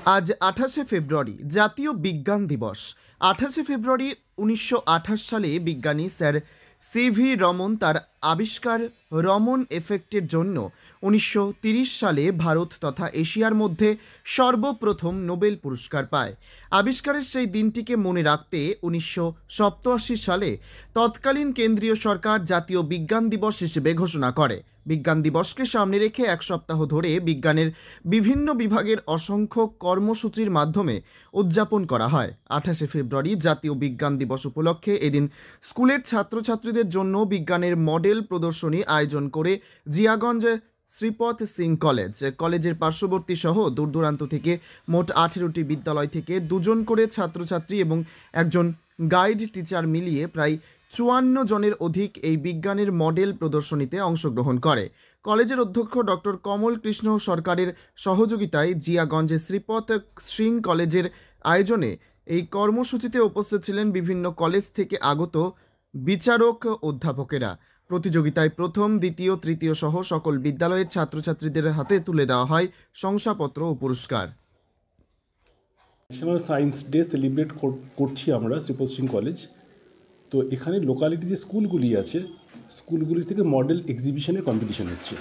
আজ ২৮শে ফেব্রুয়ারি জাতীয় বিজ্ঞান দিবস। ২৮শে ফেব্রুয়ারি ১৯২৮ সালে বিজ্ঞানী স্যার সিভি রমন তার আবিষ্কার রমন এফেক্টের জন্য ১৯৩০ সালে ভারত তথা এশিয়ার মধ্যে সর্বপ্রথম নোবেল পুরস্কার পায়। আবিষ্কারের সেই দিনটিকে মনে রাখতে ১৯৮৭ সালে তৎকালীন কেন্দ্রীয় সরকার জাতীয় বিজ্ঞান দিবস হিসেবে ঘোষণা করে। বিজ্ঞান দিবসকে সামনে রেখে এক সপ্তাহ ধরে বিজ্ঞানের বিভিন্ন বিভাগের অসংখ্য কর্মসূচির মাধ্যমে উদযাপন করা হয়। ২৮শে ফেব্রুয়ারি জাতীয় বিজ্ঞান দিবস উপলক্ষে এদিন স্কুলের ছাত্রছাত্রীদের জন্য বিজ্ঞানের মডেল প্রদর্শনী আয়োজন করে জিয়াগঞ্জ শ্রীপদ সিং কলেজের পার্শ্ববর্তী সহ দূরদূরান্ত থেকে মোট ১৮টি বিদ্যালয় থেকে ২ জন করে ছাত্রছাত্রী এবং একজন গাইড টিচার মিলিয়ে প্রায় ৫৪ জনের অধিক এই বিজ্ঞানের মডেল প্রদর্শনীতে অংশগ্রহণ করে। কলেজের অধ্যক্ষ ডক্টর কমল কৃষ্ণ সরকারের সহযোগিতায় জিয়াগঞ্জে শ্রীপদ সিং কলেজের আয়োজনে এই কর্মসূচিতে উপস্থিত ছিলেন বিভিন্ন কলেজ থেকে আগত বিচারক অধ্যাপকেরা। প্রতিযোগিতায় প্রথম, দ্বিতীয়, তৃতীয় সহ সকল বিদ্যালয়ের ছাত্রছাত্রীদের হাতে তুলে দেওয়া হয় শংসাপত্র ও পুরস্কার। ন্যাশনাল সায়েন্স ডে সেলিব্রেট করছি আমরা শ্রীপদ সিং কলেজ। তো এখানে লোকালিটি যে স্কুলগুলি আছে, স্কুলগুলি থেকে মডেল এক্সিবিশনের কম্পিটিশন হচ্ছে।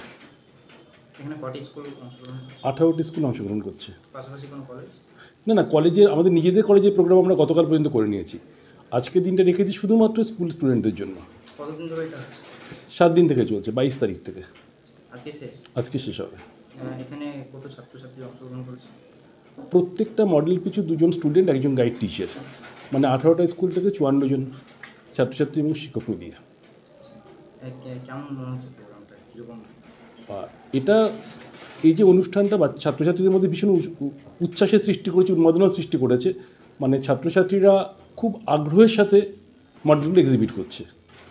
18টি স্কুল অংশগ্রহণ করছে। না, কলেজের আমাদের নিজেদের কলেজের প্রোগ্রাম আমরা গতকাল পর্যন্ত করে নিয়েছি। আজকের দিনটা রেখেছি শুধুমাত্র স্কুল স্টুডেন্টদের জন্য। 7 দিন থেকে চলছে, 22 তারিখ থেকে। আজকে শেষ হবে। এখানে কত ছাত্রছাত্রী অংশগ্রহণ করেছে? প্রত্যেকটা মডেল পিছু 2 জন স্টুডেন্ট, একজন গাইড টিচার, মানে 18টা স্কুল থেকে 54 জন ছাত্রছাত্রী এবং শিক্ষক মিলিয়ে। এটা এই যে অনুষ্ঠানটা বা ছাত্রছাত্রীদের মধ্যে ভীষণ উচ্ছ্বাসের সৃষ্টি করেছে, উন্মাদনার সৃষ্টি করেছে। মানে ছাত্রছাত্রীরা খুব আগ্রহের সাথে মডেলগুলো এক্সিবিট করছে।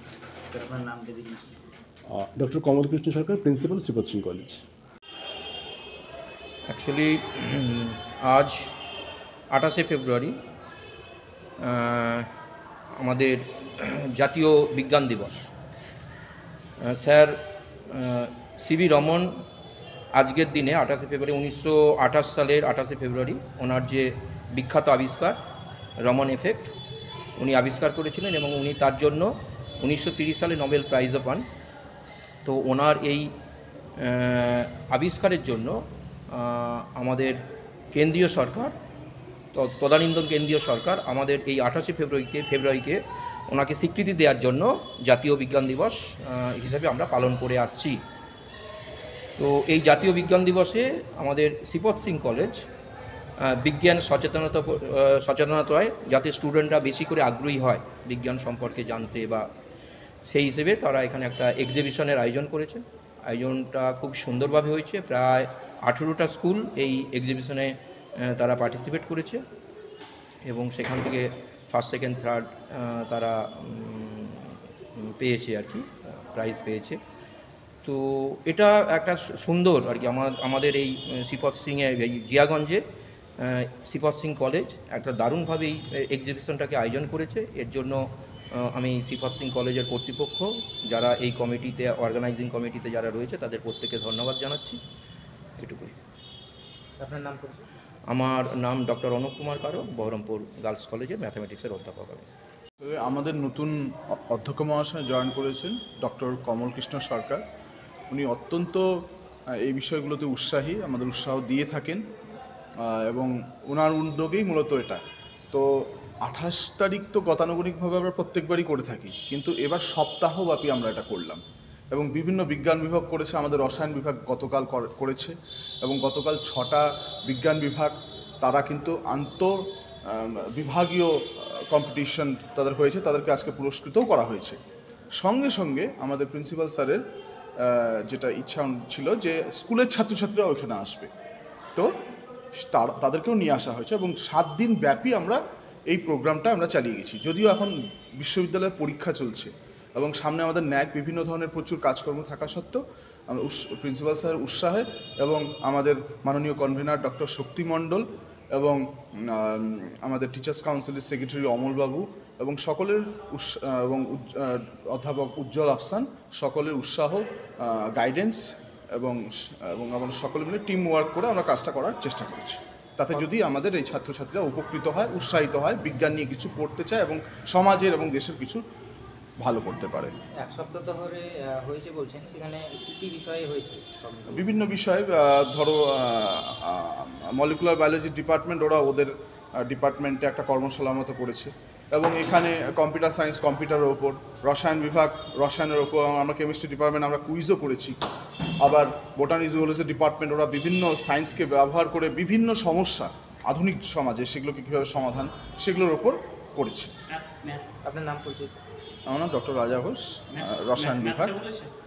Doctor Kamal Krishna Sarkar, principal, Sripad Singh college. Actually আজ ২৮শে ফেব্রুয়ারি আমাদের জাতীয় বিজ্ঞান দিবস। স্যার সিভি রমন আজকের দিনে ২৮শে ফেব্রুয়ারি ১৯২৮ সালের ২৮শে ফেব্রুয়ারি ওনার যে বিখ্যাত আবিষ্কার রমন এফেক্ট উনি আবিষ্কার করেছিলেন এবং উনি তার জন্য ১৯৩০ সালে নোবেল প্রাইজও পান। তো ওনার এই আবিষ্কারের জন্য আমাদের কেন্দ্রীয় সরকার, তদানীন্তন কেন্দ্রীয় সরকার আমাদের এই ২৮শে ফেব্রুয়ারিকে ওনাকে স্বীকৃতি দেওয়ার জন্য জাতীয় বিজ্ঞান দিবস হিসাবে আমরা পালন করে আসছি। তো এই জাতীয় বিজ্ঞান দিবসে আমাদের শ্রীপদ সিং কলেজ বিজ্ঞান সচেতনতায় যাতে স্টুডেন্টরা বেশি করে আগ্রহী হয় বিজ্ঞান সম্পর্কে জানতে, বা সেই হিসেবে তারা এখানে একটা এক্সিবিশনের আয়োজন করেছে। আয়োজনটা খুব সুন্দরভাবে হয়েছে। প্রায় 18টা স্কুল এই এক্সিবিশনে তারা পার্টিসিপেট করেছে এবং সেখান থেকে ফার্স্ট, সেকেন্ড, থার্ড তারা পেয়েছে আর কি, প্রাইজ পেয়েছে। তো এটা একটা সুন্দর আর কি আমাদের এই শ্রীপদ সিংয়ে জিয়াগঞ্জে শ্রীপদ সিং কলেজ একটা দারুণভাবে এই এক্সিবিশনটাকে আয়োজন করেছে। এর জন্য আমি শ্রীপদ সিং কলেজের কর্তৃপক্ষ, যারা এই কমিটিতে, অর্গানাইজিং কমিটিতে যারা রয়েছে, তাদের প্রত্যেককে ধন্যবাদ জানাচ্ছি। এটুকুই। আপনার নাম? আমার নাম ডক্টর অনুপ কুমার কারো, বহরমপুর গার্লস কলেজের ম্যাথামেটিক্সের অধ্যাপক আমি। আমাদের নতুন অধ্যক্ষ মহাশয় জয়েন করেছেন ডক্টর কমল কৃষ্ণ সরকার। উনি অত্যন্ত এই বিষয়গুলোতে উৎসাহী, আমাদের উৎসাহ দিয়ে থাকেন এবং ওনার উদ্যোগেই মূলত এটা। তো ২৮ তারিখ তো গতানুগতিকভাবে আমরা প্রত্যেকবারই করে থাকি, কিন্তু এবার সপ্তাহব্যাপী আমরা এটা করলাম এবং বিভিন্ন বিজ্ঞান বিভাগ করেছে। আমাদের রসায়ন বিভাগ গতকাল করেছে এবং গতকাল 6টা বিজ্ঞান বিভাগ তারা কিন্তু বিভাগীয় কম্পিটিশন তাদের হয়েছে, তাদেরকে আজকে পুরস্কৃতও করা হয়েছে। সঙ্গে সঙ্গে আমাদের প্রিন্সিপাল স্যারের যেটা ইচ্ছা ছিল যে স্কুলের ছাত্রছাত্রীরা ওইখানে আসবে, তো তাদেরকেও নিয়ে আসা হয়েছে এবং 7 দিন ব্যাপী আমরা এই প্রোগ্রামটা আমরা চালিয়ে গেছি। যদিও এখন বিশ্ববিদ্যালয়ের পরীক্ষা চলছে এবং সামনে আমাদের ন্যাক বিভিন্ন ধরনের প্রচুর কাজকর্ম থাকা সত্ত্বেও আমরা প্রিন্সিপাল স্যারের উৎসাহে এবং আমাদের মাননীয় কনভেনার ডক্টর শক্তি মণ্ডল এবং আমাদের টিচার্স কাউন্সিলের সেক্রেটারি অমলবাবু এবং সকলের এবং অধ্যাপক উজ্জ্বল আফসান, সকলের উৎসাহ, গাইডেন্স এবং আমরা সকলে মিলে টিম ওয়ার্ক করে আমরা কাজটা করার চেষ্টা করেছি। তাতে যদি আমাদের এই ছাত্রছাত্রীরা উপকৃত হয়, উৎসাহিত হয়, বিজ্ঞান নিয়ে কিছু পড়তে চায় এবং সমাজের এবং দেশের কিছু ভালো করতে পারে। এক সপ্তাহ ধরে হয়েছে বলছেন, সেখানে কী কী বিষয়ে হয়েছে? বিভিন্ন বিষয়, ধরো মলিকুলার বায়োলজি ডিপার্টমেন্ট, ওরা ওদের ডিপার্টমেন্টে একটা কর্মশালার মতো করেছে এবং এখানে কম্পিউটার সায়েন্স, কম্পিউটারের ওপর, রসায়ন বিভাগ, রসায়নের ওপর, আমরা কেমিস্ট্রি ডিপার্টমেন্ট আমরা কুইজও করেছি। আবার বোটানি জুওলজি ডিপার্টমেন্ট, ওরা বিভিন্ন সায়েন্সকে ব্যবহার করে বিভিন্ন সমস্যা আধুনিক সমাজে সেগুলোকে কীভাবে সমাধান, সেগুলোর ওপর করেছে। আপনার নাম পরিচয়? আমার নাম ডক্টর রাজা ঘোষ, রসায়ন বিভাগ।